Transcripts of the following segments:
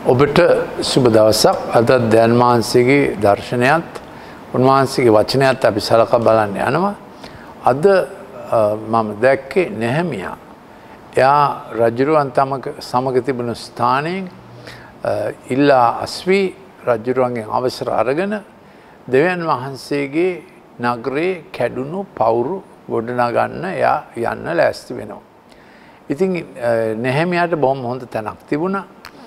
ඔබට සුබ දවසක්. අද දැන් වහන්සේගේ දර්ශනයත් උන්වහන්සේගේ වචනයත් අපි සලකා බලන්න යනවා. අද මම දැක්කේ නෙහෙමියා. එයා රජුරුවන් සමග තිබුණු ස්ථානයෙන් ඉල්ලා අස්වි රජුරුවන්ගෙන් අවසර අරගෙන දෙවියන් වහන්සේගේ නගරේ කැඩුණු පවුරු ගොඩනගන්න එයා යන්න ලෑස්ති වෙනවා. ඉතින් නෙහෙමියාට බොහොම හොඳ තැනක් තිබුණා.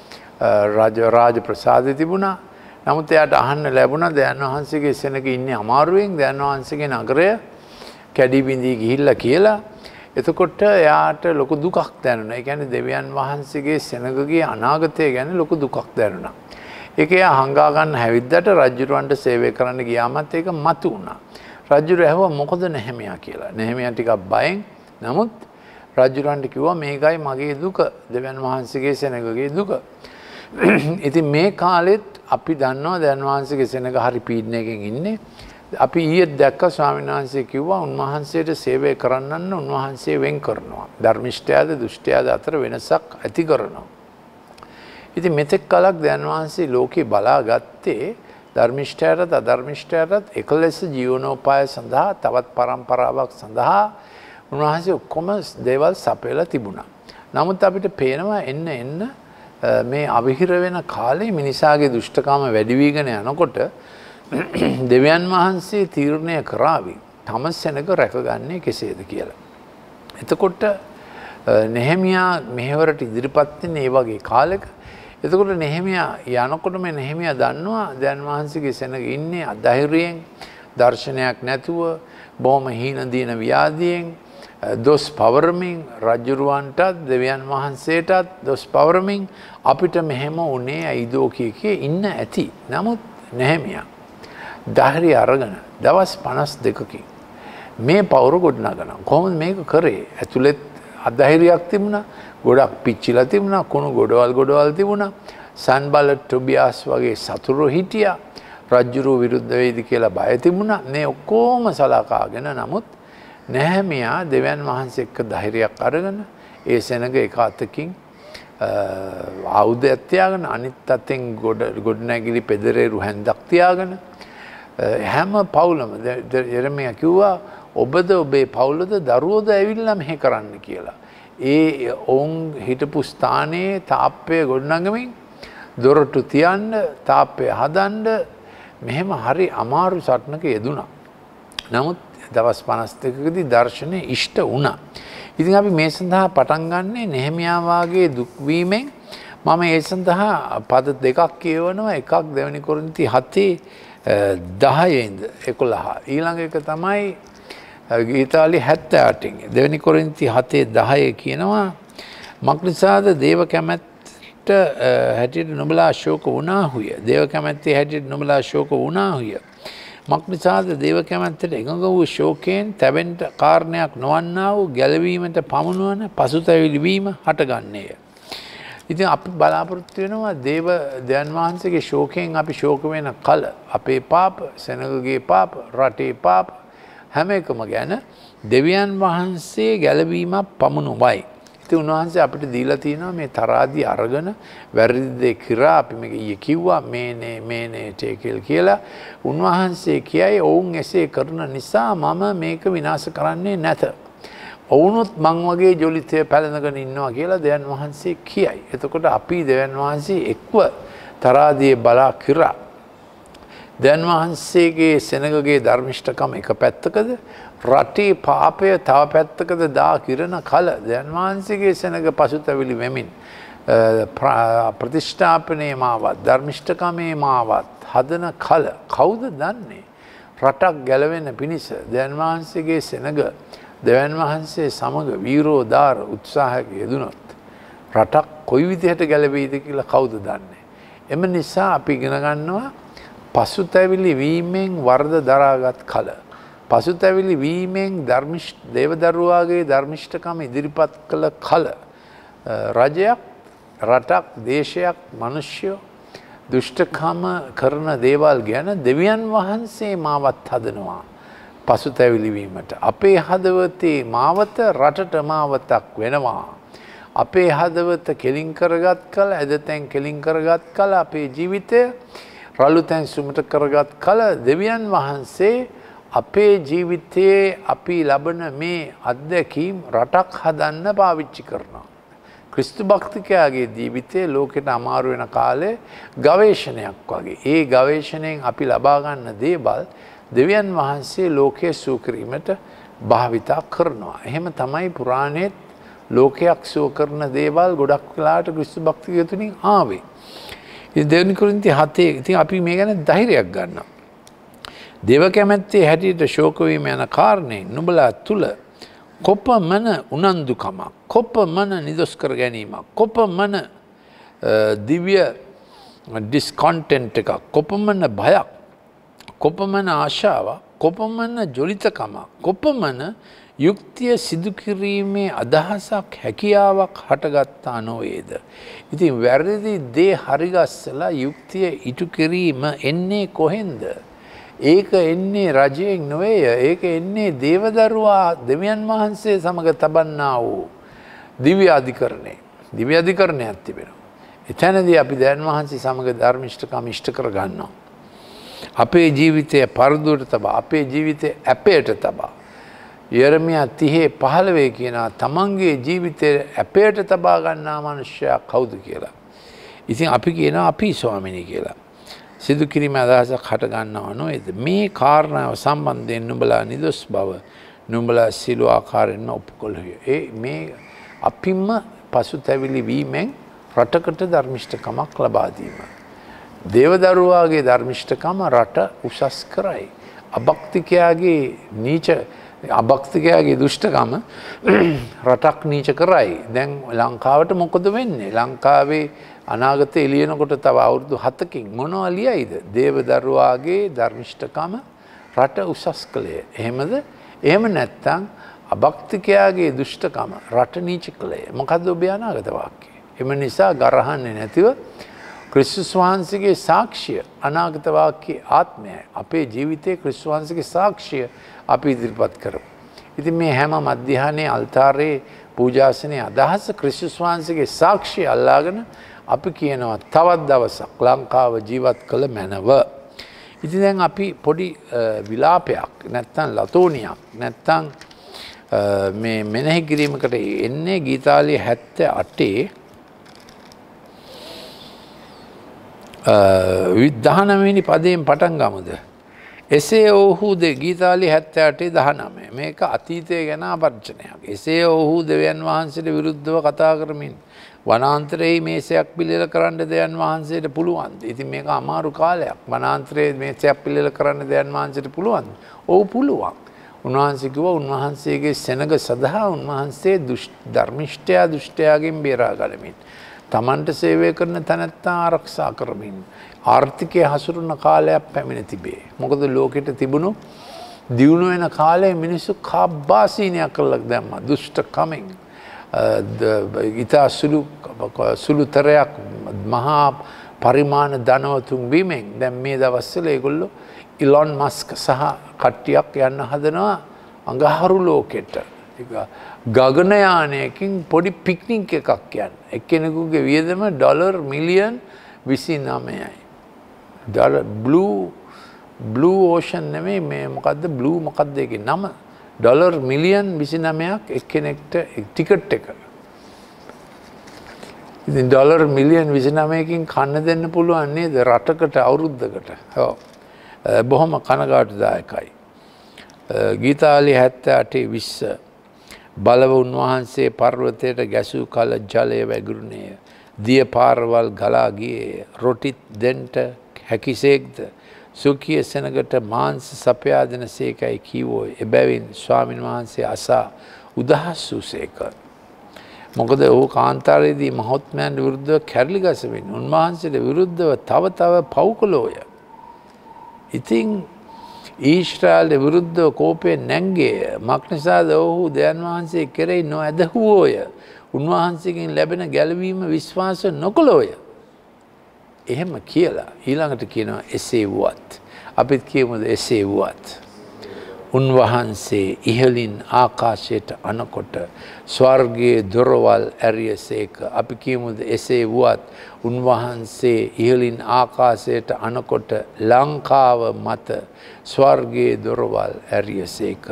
රාජ ප්‍රසාදය තිබුණා. නමුත් එයාට අහන්න ලැබුණා දෙවියන් වහන්සේගේ සෙනග ඉන්නේ අමාරුවෙන් දෙවියන් වහන්සේගේ නගරය කැඩී බිඳී ගිහිල්ලා කියලා. එතකොට එයාට ලොකු දුකක් දැනුණා. ඒ කියන්නේ දෙවියන් වහන්සේගේ සෙනගගේ අනාගතය ගැන ලොකු දුකක් දැනුණා. ඒක එයා හංගා ගන්න හැවිද්දට රජුරවන්ට සේවය කරන්න ගියාමත් ඒක මතු වුණා. රජුර ඇහුවා මොකද නෙහෙමියා කියලා. නෙහෙමියා ටිකක් බයෙන්. නමුත් රජුරවන්ට කිව්වා මේකයි මගේ දුක. දෙවියන් වහන්සේගේ සෙනගගේ දුක. ඉතින් මේ කාලෙත් අපි දන්නවා දෙවියන් වහන්සේගේ සෙනග හරි පීඩනයකින් ඉන්නේ. අපි ඊයේ දැක්ක ස්වාමීන් වහන්සේ කිව්වා උන්වහන්සේට සේවය කරන්නන්න උන්වහන්සේ වෙන් කරනවා. ධර්මිෂ්ඨයාද දුෂ්ටයාද අතර වෙනසක් ඇති කරනවා. ඉතින් මෙතෙක් කලක් දෙවියන් වහන්සේ ලෝකේ බලාගත්තේ ධර්මිෂ්ඨයාටත් අධර්මිෂ්ඨයාටත් එකලෙස ජීවනෝපාය සඳහා තවත් පරම්පරාවක් සඳහා උන්වහන්සේ ඔක්කොම දේවල් සපයලා තිබුණා. නමුත් අපිට පේනවා එන්න මේ අවිහිර වෙන කාලේ මිනිසාගේ දුෂ්ටකම වැඩි වීගෙන යනකොට දෙවියන් වහන්සේ තීරණය කරાવી තම සෙනග රැකගන්නේ කෙසේද කියලා. එතකොට නෙහෙමියා මෙහෙවරට ඉදිරිපත් වෙන ඒ වගේ කාලෙක එතකොට නෙහෙමියා යනකොටම නෙහෙමියා දන්නවා දෙවියන් වහන්සේගේ සෙනග ඉන්නේ අධෛර්යයෙන් දර්ශනයක් නැතුව බොහොම හීන දින ව්‍යාධියෙන් දොස් පවරමින් රජුරුවන්ටත් දෙවියන් වහන්සේටත් දොස් පවරමින් අපිට මෙහෙම උනේ ඇයිදෝ කිය ඉන්න ඇති. නමුත් නෙහෙමියා ධෛර්යය අරගෙන දවස් 52කින් මේ පවුර ගොඩනගනවා. කොහොමද මේක කරේ? ඇතුළෙත් අධෛර්යයක් තිබුණා, ගොඩක් පිච්චිලා තිබුණා, කුණු ගොඩවල් තිබුණා. සන්බලට් ටොබියාස් වගේ සතුරු හිටියා. රජුරුව විරුද්ධ වෙයිද කියලා බය තිබුණා. මේ ඔක්කොම සලකාගෙන නමුත් නෙහෙමියා දෙවියන් වහන්සේ එක්ක ධෛර්යයක් අරගෙන ඒ සෙනග එක අතකින් ආයුධයක් තියාගෙන අනිත් අතෙන් ගොඩනැගිලි පෙදරේරු හැන්දක් තියාගෙන හැම පවුලම යෙරමියා කිව්වා ඔබද ඔබේ පවුලද දරුවෝද ඇවිල්ලා මෙහෙ කරන්න කියලා. ඒ ඔවුන් හිටපු ස්ථානයේ තාප්පය ගොඩනගමින් දොරටු තියන්න තාප්පය හදන්න මෙහෙම හරි අමාරු සටනක යෙදුණා. නමුත් දවස් 52කදී දර්ශනය ඉෂ්ට වුණා. ඉතින් අපි මේ සඳහා පටන් ගන්නේ නෙහෙමියා වාගේ දුක් වීමෙන්. මම ඒ සඳහා පද දෙකක් කියවනවා. එකක් දෙවෙනි කොරින්ති 7:10 11. ඊළඟ එක තමයි ගීතාලි 78න්. දෙවෙනි කොරින්ති 7:10 කියනවා මක්නිසාද දේව කැමැත්ත හැටියට නුඹලා ශෝක වුණාහුය. දේව කැමැත්තේ හැටියට නුඹලා ශෝක වුණාහුය. මක්නිසාද දේව කැමැත්තට එකඟ වූ ශෝකයෙන් තැවෙන්න කාරණයක් නොවන්නා වූ ගැලවීමට පමුණුවන පසුතැවිලි වීම හටගන්නේය. ඉතින් අපි බලාපොරොත්තු වෙනවා දෙවියන් වහන්සේගේ ශෝකයෙන් අපි ශෝක වෙන කල අපේ පාප, සෙනගගේ පාප, රටේ පාප හැම එකම ගැන දෙවියන් වහන්සේ ගැලවීමක් පමුණුවයි. ඉතින් උන්වහන්සේ අපිට දීලා තියෙනවා මේ තරාදී අරගෙන වැරදි දේ කිරා අපි මේක ඊයේ කිව්වා මේනේ ටේකල් කියලා. උන්වහන්සේ කියයි ඔවුන් එසේ කරන නිසා මම මේක විනාශ කරන්නේ නැත. ඔවුනොත් මං වගේ ජොලිතය පැලඳගෙන ඉන්නවා කියලා දෙවියන් වහන්සේ කියයි. එතකොට අපි දෙවියන් වහන්සේ එක්ව තරාදියේ බලා කිරා දෙවියන් වහන්සේගේ සෙනගගේ ධර්මිෂ්ඨකම එක පැත්තකද රටේ පාපය තව පැත්තකද දා කිරණ කල දෙවියන් වහන්සේගේ සෙනග පසුතැවිලි වෙමින් ප්‍රතිෂ්ඨාපනයේ මාවත් ධර්මිෂ්ඨකමේ මාවත් හදන කල කවුද දන්නේ? රටක් ගැලවෙන්න පිණිස දෙවියන් වහන්සේගේ සෙනග දෙවියන් වහන්සේ සමග වීරෝදාර උත්සාහයක යෙදුනොත් රටක් කොයි විදිහට ගැලවෙයිද කියලා කවුද දන්නේ? එම නිසා අපි ඉගෙන ගන්නවා පසුතැවිලි වීමෙන් වරද දරාගත් කල පසුතැවිලි වීමෙන් දේවදරුවාගේ ධර්මිෂ්ඨකම ඉදිරිපත් කළ කල රජයක් රටක් දේශයක් මිනිස්යෝ දුෂ්ටකම කරන දේවල් ගැන දෙවියන් වහන්සේ මාවත් හදනවා. පසුතැවිලි වීමට අපේ හදවතේ මාවත රටට මාවතක් වෙනවා. අපේ හදවත කෙලින් කරගත් කල ඇදතැන් කෙලින් කරගත් කල අපේ ජීවිතය රළු තැන් සුමට කරගත් කල දෙවියන් වහන්සේ අපේ ජීවිතයේ අපි ලබන මේ අත්දැකීම් රටක් හදන්න පාවිච්චි කරනවා. ක්‍රිස්තු භක්තිකයාගේ ජීවිතයේ ලෝකෙට අමාරු වෙන කාලේ ගවේෂණයක් වගේ. ඒ ගවේෂණයෙන් අපි ලබා ගන්න දේවල් දෙවියන් වහන්සේ ලෝකයේ සුව කිරීමට භාවිතා කරනවා. එහෙම තමයි පුරාණෙත් ලෝකයක් සුව කරන දේවල් ගොඩක් වෙලාට ක්‍රිස්තු භක්තිකය තුලින් ආවේ. ඉතින් දෙවෙනි කොරින්ති 7 ඉතින් අපි මේ ගැන ධෛර්යයක් ගන්නවා. දේව කැමැත්තේ හැටියට ශෝක වීම යන කාරණේ නුඹලා තුල කොපමණ උනන්දුකමක්, කොපමණ නිදොස් කර ගැනීමක්, කොපමණ දිව්‍ය ඩිස්කන්ටෙන්ට් එකක්, කොපමණ බයක්, කොපමණ ආශාවක්, කොපමණ ජොලිතකමක්, කොපමණ යුක්තිය සිදු කිරීමේ අදහසක් හැකියාවක් හටගත්තා නොවේද. ඉතින් වැරදි දේ හරිගස්සලා යුක්තිය ඉටු කිරීම එන්නේ කොහෙන්ද? ඒක එන්නේ රජයෙන් නොවේය. ඒක එන්නේ දේවදරුවා දෙවියන් වහන්සේ සමග තබන්නා වූ දිව්‍ය අධිකරණය. දිව්‍ය අධිකරණයක් තිබෙනවා. එතනදී අපි දෙවියන් වහන්සේ සමග ධර්මිෂ්ඨකම් ඉෂ්ට කර ගන්නවා. අපේ ජීවිතය පරදුවට තබා, අපේ ජීවිතය ඇපයට තබා. යෙරමියා 30:15 කියනවා තමන්ගේ ජීවිතය ඇපයට තබා ගන්නා මනුෂ්‍යයා කවුද කියලා. ඉතින් අපි කියනවා අපි ස්වාමිනී කියලා. සිදු කිරීම අදහසක් හට ගන්නව නොවේද? මේ කාරණාව සම්බන්ධයෙන් නුඹලා නිදොස් බව නුඹලා සිළු ආකාරයෙන්ම ඔප්පු කළේ. මේ අපිම පසුතැවිලි වීමෙන් රටකට ධර්මිෂ්ඨකමක් ලබා දීම. දේවදරුවාගේ ධර්මිෂ්ඨකම රට උසස් කරයි. අභක්තිකයාගේ නීච අභක්තිකයාගේ දුෂ්ටකම රටක් නීච කරයි. දැන් ලංකාවට මොකද වෙන්නේ? ලංකාවේ අනාගත එළියනකොට තව අවුරුදු 7කින් මොනවා ලියයිද? දේවදරුවාගේ ධර්මිෂ්ඨකම රට උසස් කළේ. එහෙමද? එහෙම නැත්නම් අභක්තිකයාගේ දුෂ්ටකම රට නීච කළේ. මොකද්ද ඔබේ අනාගත වාක්‍යය? එම නිසා ගරහන්නේ නැතිව ක්‍රිස්තුස් වහන්සේගේ සාක්ෂිය අනාගත වාක්‍යයේ ආත්මයයි. අපේ ජීවිතයේ ක්‍රිස්තුස් වහන්සේගේ සාක්ෂිය අපි ඉදිරිපත් කරමු. ඉතින් මේ හැම මධ්‍යහනේ අල්තාරේ පූජාසනේ අදහස ක්‍රිස්තුස් වහන්සේගේ සාක්ෂිය අල්ලාගෙන අපි කියනවා තවත් දවසක් ලංකාව ජීවත් කළ මැනව. ඉතින් දැන් අපි පොඩි විලාපයක් නැත්තම් ලතෝනියක් නැත්තම් මේ මෙනෙහි කිරීමකට එන්නේ ගීතාලිය 78 19වෙනි පදයෙන් පටන් ගමුද? එසේ ඔහු ගීතාලිය 78:19 මේක අතීතය ගැන අපර්චනයක්. එසේ ඔහු දෙවියන් වහන්සේට විරුද්ධව කතා කරමින් වනාන්තරයේ මේසයක් පිළිල කරන්න දෙවියන් වහන්සේට පුළුවන්ද? ඉතින් මේක අමාරු කාලයක්. වනාන්තරයේ මේසයක් පිළිල කරන්න දෙවියන් වහන්සේට පුළුවන්ද? ඔව් පුළුවන්. උන්වහන්සේ කිව්වා උන්වහන්සේගේ සෙනග සදහා උන්වහන්සේ ධර්මිෂ්ඨයා දුෂ්ටයාගෙන් බේරා ගනිමින් තමන්ට සේවය කරන තැනැත්තා ආරක්ෂා කරමින් ආර්ථිකය හසුරුවන කාලයක් පැමිණ තිබේ. මොකද ලෝකෙට තිබුණු දියුණු වෙන කාලේ මිනිස්සු කාබ්බාසීනයක් කරලා දැම්මා දුෂ්ටකමෙන්. ඉතා සුළුතරයක් මහා පරිමාණ ධනවතුන් වීමෙන් දැන් මේ දවස්වල ඒගොල්ලෝ ඉලොන් මස්ක් සහ කට්ටියක් යන්න හදනවා අඟහරු ලෝකෙට. ගගනයානයකින් පොඩි පික්නික් එකක් යන්න. එක්කෙනෙකුගේ වියදම ඩොලර් මිලියන් 29යි. බ්ලූ ඕෂන් නෙමෙයි මේ මොකද්ද බ්ලූ මොකද්ද ඒකේ නම? ඩොලර් මිලියන් 29ක් එක්කෙනෙක්ට ටිකට් එක. ඉතින් ඩොලර් මිලියන් 29කින් කන්න දෙන්න පුළුවන් නේද රටකට අවුරුද්දකට? ඔව්. බොහොම කනගාටුදායකයි. ගීතාලිය 78:20 බලව උන්වහන්සේ පර්වතයට ගැසූ කල ජලය වැගිරුණේය. දිය පාරවල් ගලා ගියේ. රොටිත් දෙන්ට හැකිසේක්ද සුඛිය සෙනගට මාංශ සපයා දෙන සේකයි කීවෝ. එබැවින් ස්වාමීන් වහන්සේ අසා උදහස් වූසේක. මොකද ඔහු කාන්තාරයේදී මහත්මයන්ට විරුද්ධව කැරලි ගසමින් උන්වහන්සේට විරුද්ධව තව පව් කළෝය. ඉතින් ඊශ්‍රායලට විරුද්ධව කෝපයෙන් නැංගේය. මක්නිසාද ඔහු දෙවියන් වහන්සේ කෙරෙහි නොඇදහුවෝය. උන්වහන්සේගෙන් ලැබෙන ගැලවීම විශ්වාස නොකළෝය. එහෙම කියලා ඊළඟට කියනවා එසේ වුවත්. අපිත් කියමුද එසේ වුවත්. උන්වහන්සේ ඉහලින් ආකාශයට අනකොට ස්වර්ගයේ දොරවල් ඇරියසේක. අපි කියමුද එසේ වුවත් උන්වහන්සේ ඉහලින් ආකාශයට අනකොට ලංකාව මත ස්වර්ගයේ දොරවල් ඇරියසේක.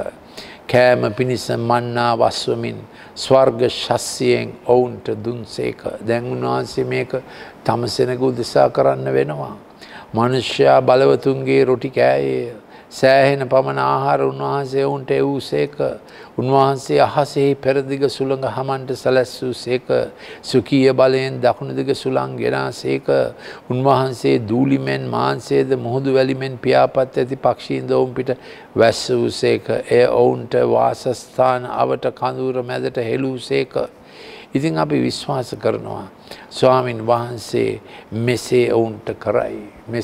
කෑම පිණිස මන්නා වස්වමින් ස්වර්ග ශස්සියෙන් ඔවුන්ට දුන්සේක. දැන් උන්වහන්සේ මේක තම සෙනග උදෙසා කරන්න වෙනවා. මනුෂ්‍යයා බලවතුන්ගේ රොටි කෑයේ සෑහෙන පමණ ආහාර උන්වහන්සේ ඔවුන්ට එවූසේක. උන්වහන්සේ අහසෙහි පෙරදිග සුළඟ හමන්ට සැලැස්සූසේක. සුකීය බලයෙන් දකුණු දිග සුළං ගෙනාසේක. උන්වහන්සේ දූලිමෙන් මාංශයේද මුහුදු වැලිමෙන් පියාපත් ඇති පක්ෂීන්ද ඔවුන් පිට වැස්සූසේක. එය ඔවුන්ට වාසස්ථාන අවට කඳුර මැදට හෙළූසේක. ඉතින් අපි විශ්වාස කරනවා ස්වාමින් වහන්සේ මෙසේ ඔවුන්ට කරයි.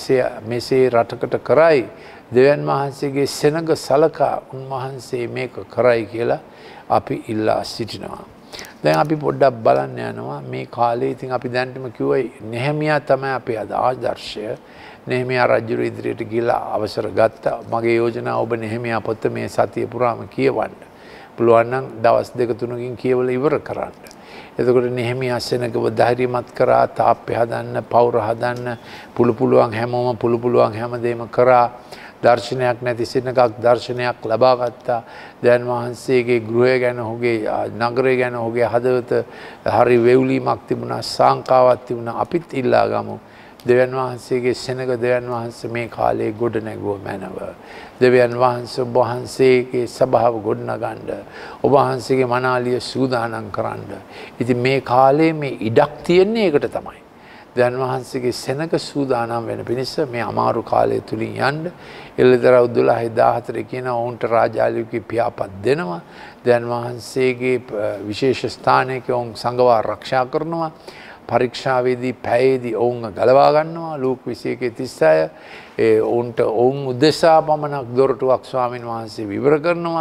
මෙසේ රටකට කරයි. දෙවියන් වහන්සේගේ සෙනඟ සලකා උන්වහන්සේ මේක කරයි කියලා අපි ඉල්ලා සිටිනවා. දැන් අපි පොඩ්ඩක් බලන්න යනවා මේ කාලේ. ඉතින් අපි දැන්ටම කිව්වයි නෙහෙමියා තමයි අපේ ආදර්ශය. නෙහෙමියා රජු ඉදිරියට ගිහිලා අවසර ගත්තා. මගේ යෝජනාව ඔබ නෙහෙමියා පොත මේ සතිය පුරාම කියවන්න. පුළුවන් නම් දවස් 2-3කින් කියවලා ඉවර කරන්න. එතකොට නෙහෙමියා සෙනඟව ධෛර්යමත් කරා, තාප්පේ හදන්න, පවුර හදන්න, පුළුවන් හැමෝම පුළුවන් හැමදේම කරා. දර්ශනයක් නැති සෙනඟක් දර්ශනයක් ලබා ගත්තා. දැන් වහන්සේගේ ගෘහය ගැන ඔහුගේ නගරය ගැන ඔහුගේ හදවත හරි වෙවුලීමක් තිබුණා, සාංකාවක් තිබුණා. අපිත් ඉල්ලා ගමු දෙවියන් වහන්සේගේ සෙනඟ දෙවියන් වහන්සේ මේ කාලේ ගොඩ නැගුව මැනව. දෙවියන් වහන්සේ ඔබ වහන්සේගේ සභාව ගොඩනගන්න, ඔබ වහන්සේගේ මනාලිය සූදානම් කරන්න. ඉතින් මේ කාලේ මේ ඉඩක් තියෙන්නේ ඒකට තමයි. දෙවියන් වහන්සේගේ සෙනඟ සූදානම් වෙන පිණිස මේ අමාරු කාලය තුලින් යන්න. එළදරව් 12:14 කියන ඔවුන්ට රාජාලියගේ පියාපත් දෙනවා. දෙවියන් වහන්සේගේ විශේෂ ස්ථානයක ඔවුන් සංගවා ආරක්ෂා කරනවා. පරීක්ෂාවේදී පැයේදී ඔවුන් ගලවා ගන්නවා. ලූක් 21:36 ඔවුන්ට ඔවුන් උදෙසා පමණක් දොරටුවක් ස්වාමින් වහන්සේ විවර කරනවා.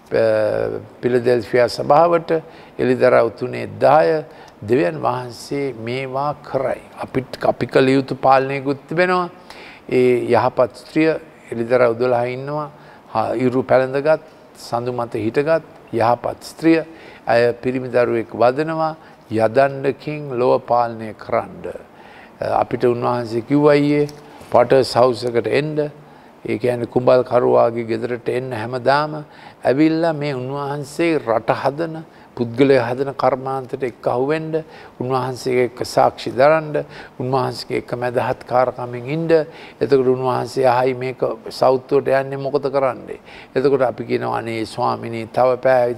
පිලදෙල්ෆියා සභාවට එළිදරව් 3:10 දෙවියන් වහන්සේ මේවා කරයි. අපි කළ යුතු පාලනයකුත් තිබෙනවා. ඒ යහපත් ස්ත්‍රිය එළිදරව් 12 ඉන්නවා. ඉරු පැළඳගත්, සඳු මත හිටගත් යහපත් ස්ත්‍රිය අය පිරිමි දරුවෙක් වදනවා. යදණ්ඩකින් ලොව පාලනය කරන්න. අපිට උන්වහන්සේ කිව්වා ඊයේ පටර්ස් හවුස් එකට එන්න. ඒ කියන්නේ කුඹල් කරුවාගේ ගෙදරට එන්න හැමදාම ඇවිල්ලා මේ උන්වහන්සේ රට හදන පුද්ගලයා හදන කර්මාන්තයට එක්කහුව වෙන්න, උන්වහන්සේගේ එක්ක සාක්ෂි දරන්න, උන්වහන්සේගේ එක්ක මැදහත් කාර්කමින් ඉන්න. එතකොට උන්වහන්සේ ආයි මේක සවුත්තුවට යන්නේ මොකද කරන්නේ? එතකොට අපි කියනවා අනේ ස්වාමිනේ තව පැය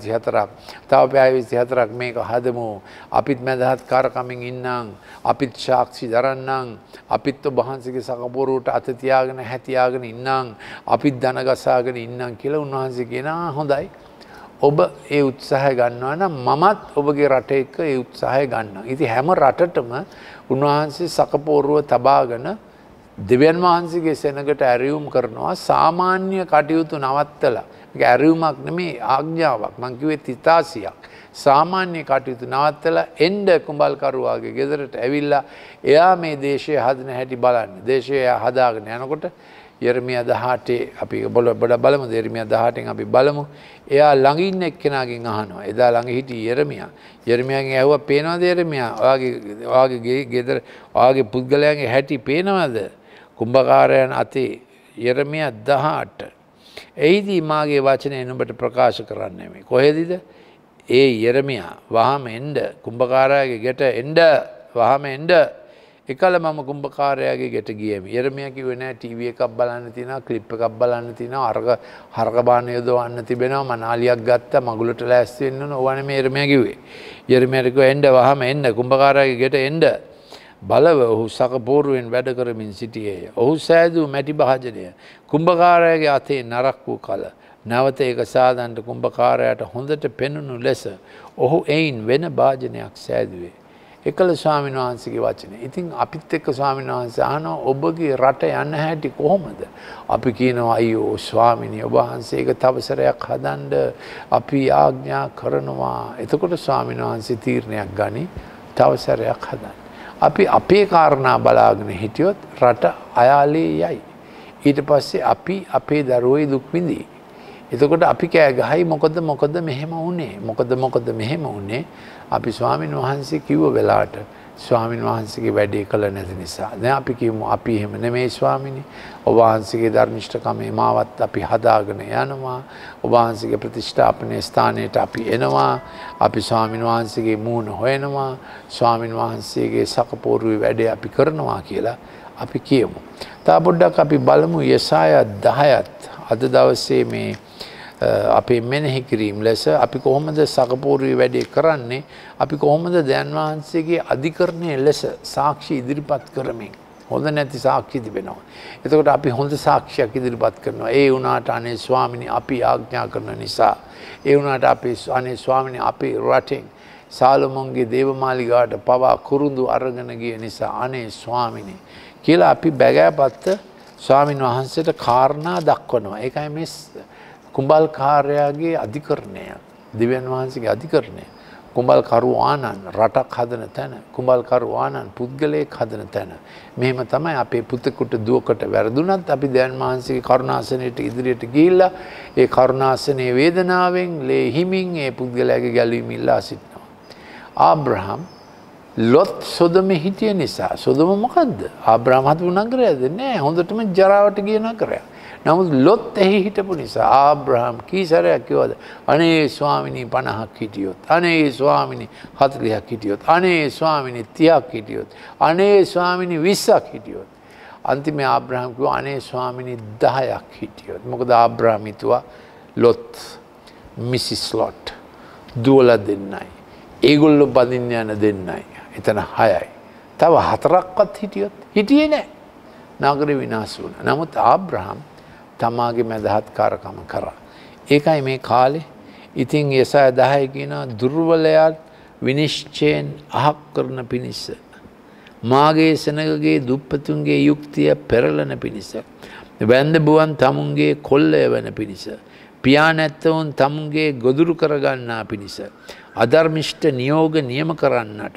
24ක් මේක හදමු. අපිත් මැදහත් කාර්කමින් ඉන්නම්, අපිත් සාක්ෂි දරන්නම්, අපිත් ඔබ වහන්සේගේ සකපොරුවට අත තියාගෙන හැතියාගෙන ඉන්නම්, අපිත් දන ගසාගෙන ඉන්නම් කියලා උන්වහන්සේ කියනවා හොඳයි. ඔබ ඒ උත්සාහය ගන්නවා නම් මමත් ඔබගේ රට එක්ක ඒ උත්සාහය ගන්නවා. ඉතින් හැම රටටම උන්වහන්සේ සකපෝරුව තබාගෙන දෙවියන් වහන්සේගේ සෙනඟට ඇරියුම් කරනවා. සාමාන්‍ය කටයුතු නවත්තලා. මේක ඇරියුමක් නෙමෙයි ආඥාවක්. මං කිව්වේ තිතාසියක්. සාමාන්‍ය කටයුතු නවත්තලා එන්න කුඹල්කරුවාගේ ගෙදරට ඇවිල්ලා එයා මේ දේශය හදන හැටි බලන්න. දේශය හදාගෙන යනකොට යෙරමියා 18 අපි බලමු. යෙරමියා 18න් අපි බලමු. එයා ළඟ ඉන්න එක්කෙනාගෙන් අහනවා. එදා ළඟ හිටි යෙරමියා. යෙරමියාගෙන් ඇහුවා පේනවද යෙරමියා? ඔයාගේ ගෙදර ඔයාගේ පුද්ගලයන්ගේ හැටි පේනවද? කුඹකාරයන් අතේ යෙරමියා 18. එයිදී මාගේ වචනේ නුඹට ප්‍රකාශ කරන්නේ මේ. කොහෙදද? ඒ යෙරමියා වහම එන්න කුඹකාරයාගේ ගෙට එන්න වහම එන්න. එකල මම කුඹකාරයාගේ ගෙට ගියමි. යෙරමියා කිව්වේ නෑ ටීවී එකක් බලන්න තියෙනවා, ක්ලිප් එකක් බලන්න තියෙනවා, හරක බාන යොදවන්න තිබෙනවා, මනාලියක් ගත්තා, මගුලට ලෑස්ති වෙන්න ඕන. ඕවා නෙමෙයි යෙරමියා කිව්වේ. යෙරමියාට කිව්වා එන්න වහම එන්න කුඹකාරයාගේ ගෙට එන්න. බලව ඔහු සකපෝරුවෙන් වැඩ කරමින් සිටියේය. ඔහු සෑදූ මැටි භාජනය කුඹකාරයාගේ අතේ නරක් වූ කල නැවත ඒක සාදන්න කුඹකාරයාට හොඳට පෙනුණු ලෙස ඔහු එයින් වෙන භාජනයක් සෑදුවේ. එකල ස්වාමීන් වහන්සේගේ වචනේ. ඉතින් අපිත් එක්ක ස්වාමීන් වහන්සේ අහනවා ඔබගේ රට යන්න හැටි කොහොමද? අපි කියනවා අයියෝ ස්වාමීනි ඔබ වහන්සේක තවසරයක් හදන්න අපි ආඥා කරනවා. එතකොට ස්වාමීන් වහන්සේ තීරණයක් ගනි තවසරයක් හදන්න. අපි අපේ කාරණා බලාගෙන හිටියොත් රට අයාලේ යයි. ඊට පස්සේ අපි අපේ දරුවෝ දුක් විඳී. එතකොට අපි කෑ ගහයි මොකද මෙහෙම වුනේ? මොකද මෙහෙම වුනේ? අපි ස්වාමින් වහන්සේ කිව්ව වෙලාවට ස්වාමින් වහන්සේගේ වැඩේ කළ නැති නිසා. දැන් අපි කියමු අපි එහෙම නෙමෙයි ස්වාමිනේ. ඔබ වහන්සේගේ ධර්මිෂ්ඨකමේ මාවත් අපි හදාගෙන යනවා. ඔබ වහන්සේගේ ප්‍රතිෂ්ඨාපනයේ ස්ථානයට අපි එනවා. අපි ස්වාමින් වහන්සේගේ මූණ හොයනවා. ස්වාමින් වහන්සේගේ සකපෝරුවේ වැඩේ අපි කරනවා කියලා අපි කියමු. තා පොඩ්ඩක් අපි බලමු යෙසායා 10ත් අද දවසේ මේ අපේ මෙනෙහි කිරීම ලෙස අපි කොහොමද සකපෝරුවේ වැඩේ කරන්නේ? අපි කොහොමද දැන් වහන්සේගේ අධිකරණයේ ලෙස සාක්ෂි ඉදිරිපත් කරමින් හොඳ නැති සාක්ෂි තිබෙනවා. එතකොට අපි හොඳ සාක්ෂියක් ඉදිරිපත් කරනවා. ඒ වුණාට අනේ ස්වාමිනේ අපි ආඥා කරන නිසා. ඒ වුණාට අපි අනේ ස්වාමිනේ අපේ රටෙන් සාලොමෝන්ගේ දේවමාලිගාවට පවා කුරුඳු අරගෙන ගිය නිසා අනේ ස්වාමිනේ කියලා අපි බැගෑපත්ත ස්වාමින් වහන්සේට කාරණා දක්වනවා. ඒකයි මේ කුඹල්කාරයාගේ අධිකරණය, දෙවියන් වහන්සේගේ අධිකරණය. කුඹල්කරුවානන් රටක් හදන තැන, කුඹල්කරුවානන් පුද්ගලයෙක් හදන තැන. මෙහෙම තමයි අපේ පුතෙකුට දුවකට වැරදුනත් අපි දෙවියන් වහන්සේගේ කරුණාසනයට ඉදිරියට ගිහිල්ලා ඒ කරුණාසනයේ වේදනාවෙන් ලේ හිමින් ඒ පුද්ගලයාගේ ගැලවීම ඉල්ලා සිටිනවා. ආබ්‍රහම් ලොත් සොදොමේ හිටිය නිසා. සොදොම මොකද්ද? ආබ්‍රහම් හදපු නගරයද? නෑ, හොඳටම ජරාවට ගිය නගරයක්. නමුත් ලොත් එහි හිටපු නිසා ආබ්‍රහම් කීසරයක් කිව්වද? අනේ ස්වාමිනී 50ක් හිටියොත්, අනේ ස්වාමිනී 40ක් හිටියොත්, අනේ ස්වාමිනී 30ක් හිටියොත්, අනේ ස්වාමිනී 20ක් හිටියොත්. අන්තිමේ ආබ්‍රහම් කිව්වා අනේ ස්වාමිනී 10ක් හිටියොත්. මොකද ආබ්‍රහම් හිතුවා ලොත්, මිසිස් ලොට් දුවලා දෙන්නයි. ඒගොල්ලෝ බදින්න යන දෙන්නයි. එතන 6යි. තව 4ක්වත් හිටියොත් හිටියේ නැහැ. නගරේ විනාශ වුණා. නමුත් ආබ්‍රහම් තමාගේ මැදහත්කාරකම කරා. ඒකයි මේ කාලේ ඉතින් යෙසායා 10 කියන දුර්වලයාත් විනිශ්චයෙන් අහක් කරන පිණිස මාගේ සෙනගගේ දුප්පතුන්ගේ යුක්තිය පෙරලන පිණිස වැන්ද බුවන් තමුන්ගේ කොල්ලය වන පිණිස පියා නැත්තවුන් තමුන්ගේ ගොදුරු කරගන්නා පිණිස අධර්මිෂ්ඨ නියෝග නියම කරන්නට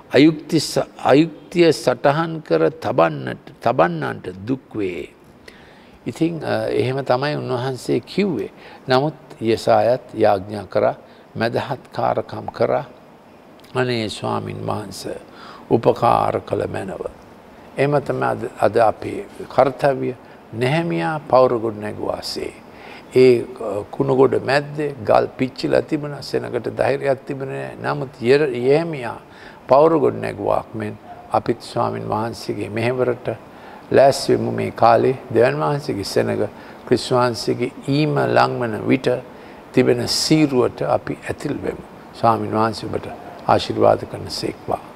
අයුක්තිය සටහන් කර තබන්නන්ට දුක් වේ. ඉතින් එහෙම තමයි උන්වහන්සේ කිව්වේ. නමුත් යෙසායත් යාඥා කරා, මදහත්කාරකම් කරා. අනේ ස්වාමින් වහන්සේ උපකාර කළ මැනව. එහෙම තමයි අද අපේ කර්තව්‍ය. නෙහෙමියා පවුරගොඩ නැගුවාසේ. ඒ කුණගොඩ මැද්දේ ගල් පිච්චිලා තිබුණා. සෙනඟට ධෛර්යයක් තිබුණේ නැහැ. නමුත් යෙහෙමියා පවුරගොඩ නැගුවාක් මෙන් අපිත් ස්වාමින් වහන්සේගේ මෙහෙවරට ලෑස්ති වෙමු. මේ කාලේ දෙවියන් වහන්සේගේ සෙනඟ ක්‍රිස්තුස් වහන්සේගේ ඊම ලංවන විට තිබෙන සීරුවට අපි ඇතුල් වෙමු. ස්වාමින් වහන්සේ ඔබට ආශිර්වාද කරන සේක්වා.